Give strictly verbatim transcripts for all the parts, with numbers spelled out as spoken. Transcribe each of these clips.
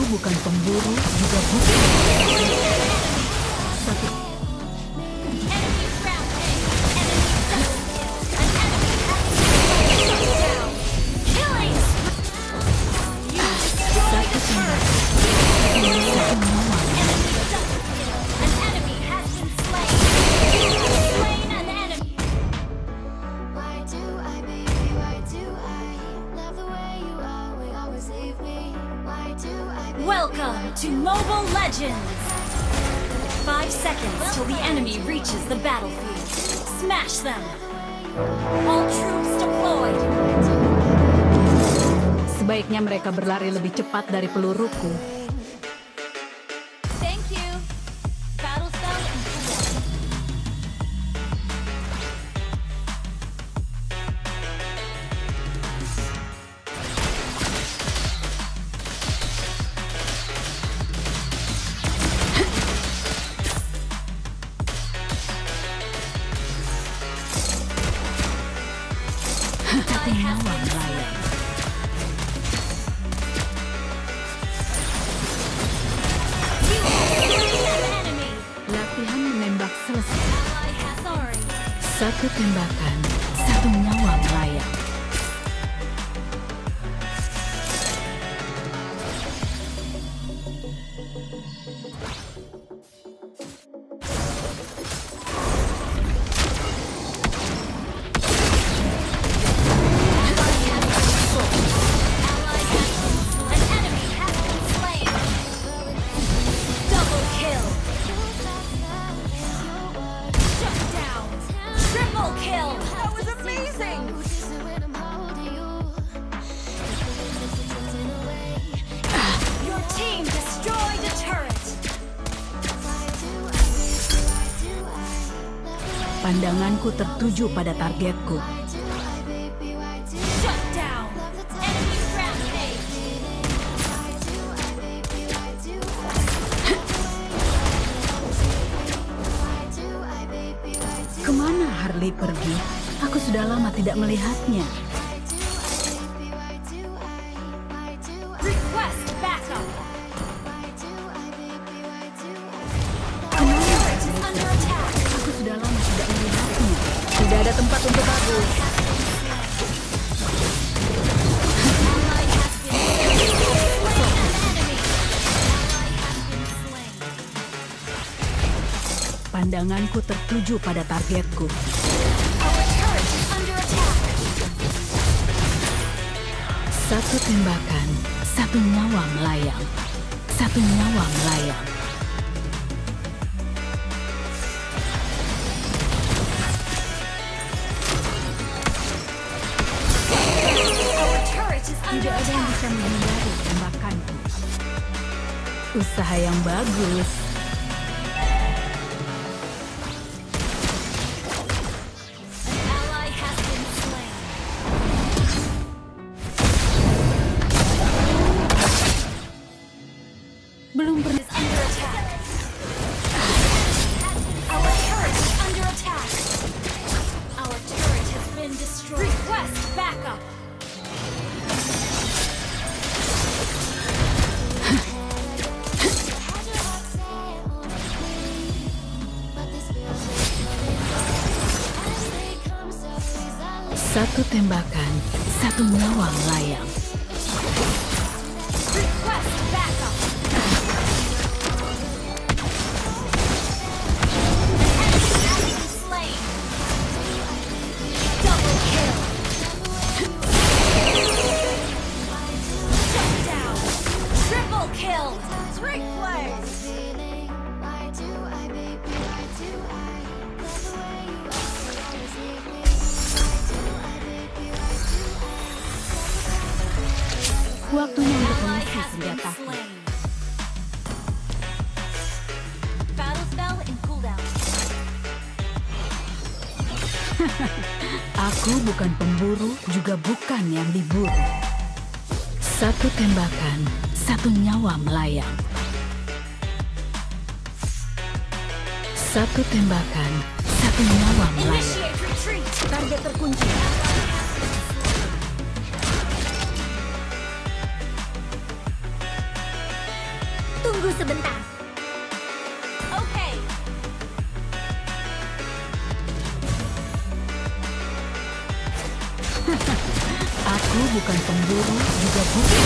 bukan pemburu, juga bukan. Satu. Welcome to Mobile Legends! Five seconds till the enemy reaches the battlefield. Smash them! All troops deployed! Sebaiknya mereka berlari lebih cepat dari peluruku. Thank you! Battle spell and cooldown. Satu nyawa melayang. Latihan menembak selesai. Satu tembakan, satu nyawa melayang. Pandanganku tertuju pada targetku. Kemana Harley pergi? Aku sudah lama tidak melihatnya. Aku sudah lama tidak melihatnya. Tidak ada tempat untuk aku. Pandanganku tertuju pada targetku. Satu tembakan, satu nyawa melayang. Satu nyawa melayang. Tidak ada yang bisa menghindari tembakanku. Usaha yang bagus. Belum pernah. Satu tembakan, satu nyawa melayang. Waktunya untuk mengisi senjataku. Aku bukan pemburu, juga bukan yang diburu. Satu tembakan, satu nyawa melayang. Satu tembakan, satu nyawa melayang. Target terkunci. Tunggu sebentar. Oke. Aku bukan pemburu, juga bukan.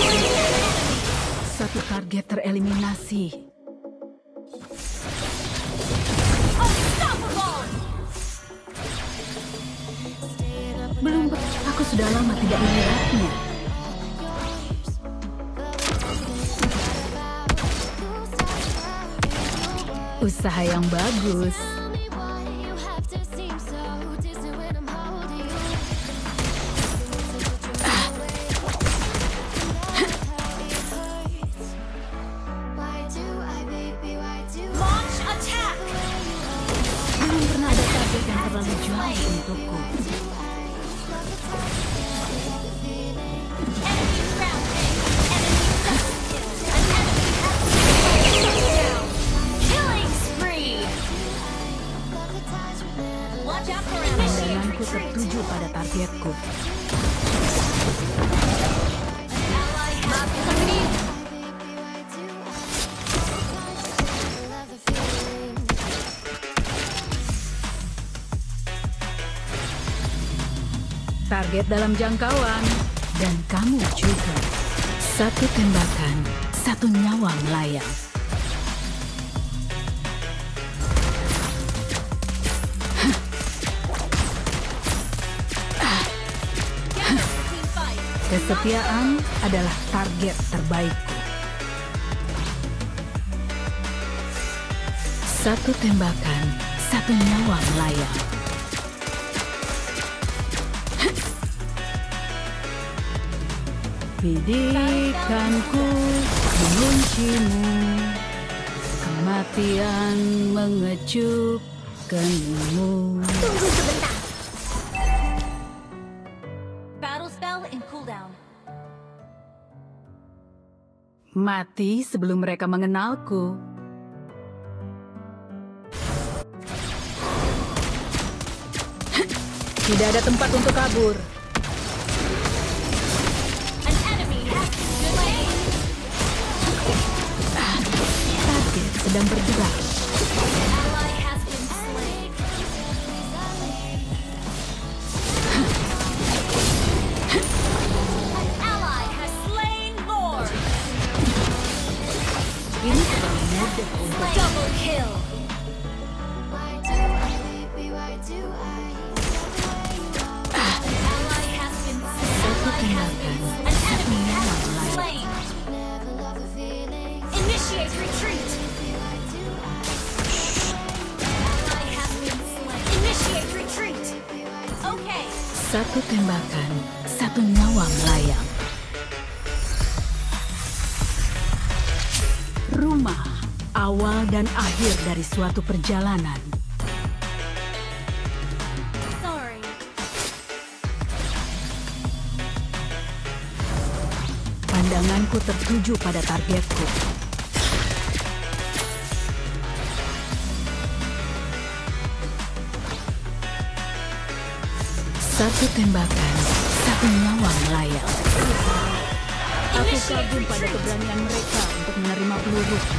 Satu target tereliminasi. Belum, aku sudah lama tidak melihatnya. Usaha yang bagus. Belum pernah ada target yang terlalu jauh untukku. Pandanganku tertuju pada targetku. Target dalam jangkauan, dan kamu juga. Satu tembakan, satu nyawa melayang. Kesetiaan adalah target terbaikku. Satu tembakan, satu nyawa melayang. Bidikanku menguncimu, kematian mengejutkanmu. Tunggu sebentar. Battle spell in cooldown. Mati sebelum mereka mengenalku. Tidak ada tempat untuk kabur. An enemy has been slain. Target sedang bergerak. Ally has been slain. An ally has slain Lord. Ini terlalu mudah untuk Double kill. Ally has been satu tembakan, An satu enemy nyawa has been melayang. slain. Initiate retreat. Ally has been slain. Initiate retreat. Okay. Satu tembakan, satu nyawa melayang. Rumah, awal dan akhir dari suatu perjalanan. Sorry. Pandanganku tertuju pada targetku. Satu tembakan, satu nyawa melayang. Aku kagum pada keberanian mereka untuk menerima peluruku.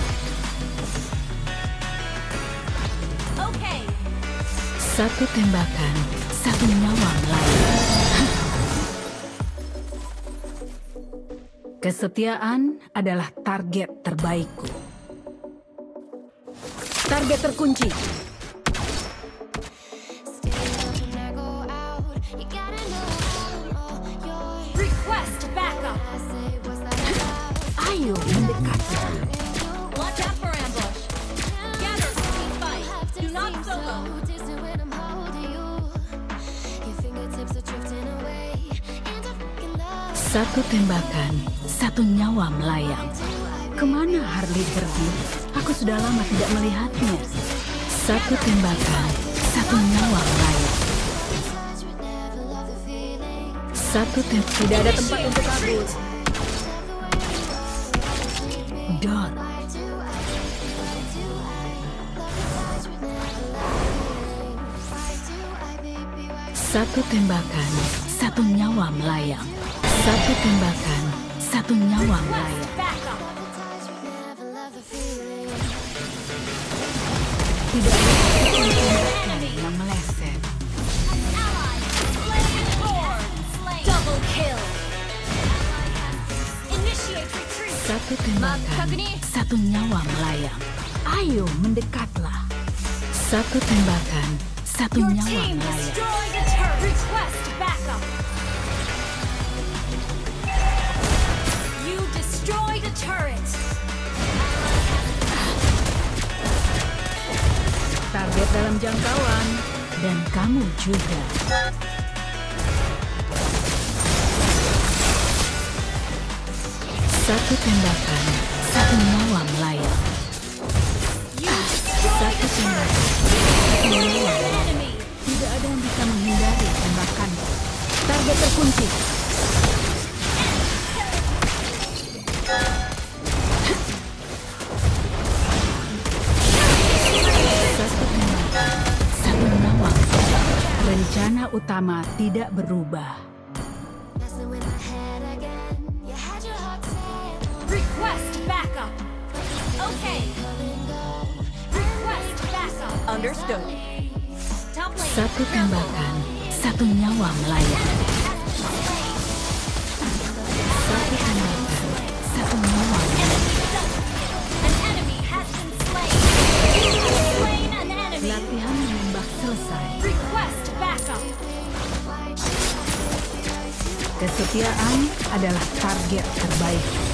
Okay. Satu tembakan, satu nyawa melayang. Kesetiaan adalah target terbaikku. Target terkunci. Request backup. Ayo mendekat. Watch out for ambush. Gather to team fight. Do not solo. Satu tembakan, satu nyawa melayang. Kemana Harley pergi? Aku sudah lama tidak melihatnya. Satu tembakan, satu nyawa melayang. Satu tembakan, tidak ada tempat untuk kabur. Dot. Satu tembakan, satu nyawa melayang. Satu tembakan, satu nyawa melayang. Backup. Tidak ada satupun tindakan yang meleset. Ally slain. Slain. Double kill. Initiate retreat. Satu tembakan, satu nyawa melayang. Ayo mendekatlah. Satu tembakan, satu Your nyawa team melayang. destroyed a turret. Request backup. You destroyed a turret. Target dalam jangkauan. Dan kamu juga. Satu tembakan, satu nyawa melayang. You destroyed Satu a turret. tembakan, satu nyawa Defeated an melayang. enemy. Tidak ada yang bisa menghindari tembakan. Target terkunci. Satu tembakan, satu nyawa. Rencana utama tidak berubah. Request backup. Okay. Request backup. Understood. Top lane. Satu tembakan, satu nyawa melayang. Satu tembakan, satu nyawa melayang. An enemy has been slain. You have slain an enemy. Latihan menembak selesai. Request backup. Kesetiaan adalah target terbaik.